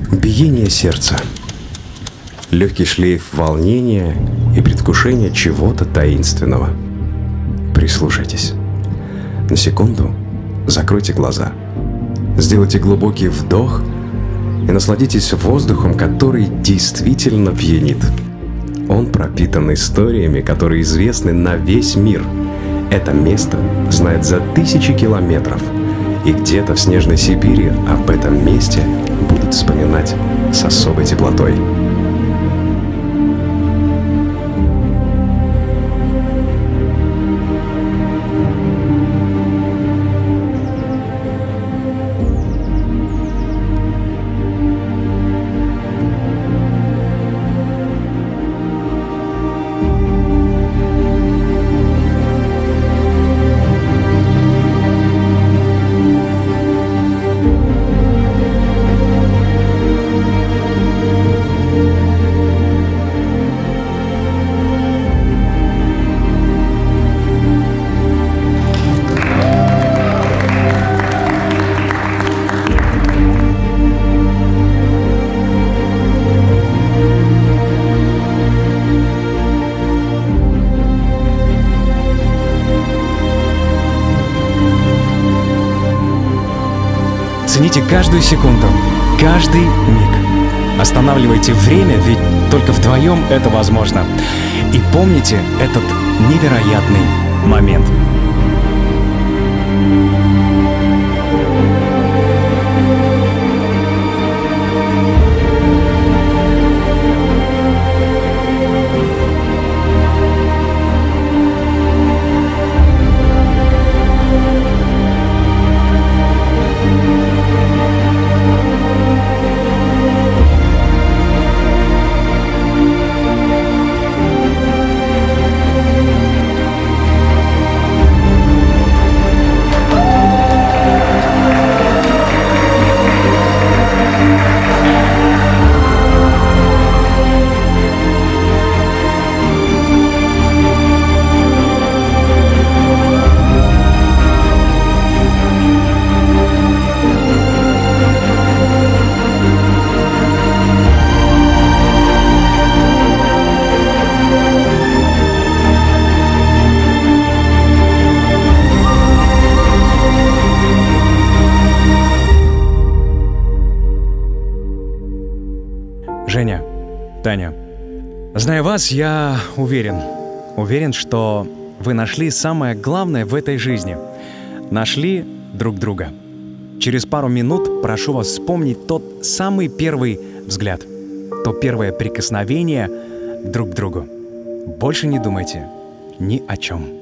Биение сердца, легкий шлейф волнения и предвкушения чего-то таинственного. Прислушайтесь. На секунду закройте глаза, сделайте глубокий вдох и насладитесь воздухом, который действительно пьянит. Он пропитан историями, которые известны на весь мир. Это место знает за тысячи километров, и где-то в снежной Сибири об этом месте будут вспоминать с особой теплотой. Цените каждую секунду, каждый миг. Останавливайте время, ведь только вдвоем это возможно. И помните этот невероятный момент. Женя, Таня, зная вас, я уверен, что вы нашли самое главное в этой жизни. Нашли друг друга. Через пару минут прошу вас вспомнить тот самый первый взгляд, то первое прикосновение друг к другу. Больше не думайте ни о чем.